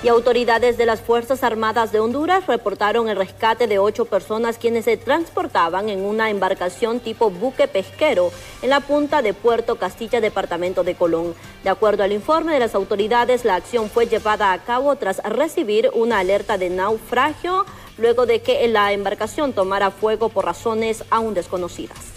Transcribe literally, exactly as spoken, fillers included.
Y autoridades de las Fuerzas Armadas de Honduras reportaron el rescate de ocho personas quienes se transportaban en una embarcación tipo buque pesquero en la punta de Puerto Castilla, departamento de Colón. De acuerdo al informe de las autoridades, la acción fue llevada a cabo tras recibir una alerta de naufragio luego de que la embarcación tomara fuego por razones aún desconocidas.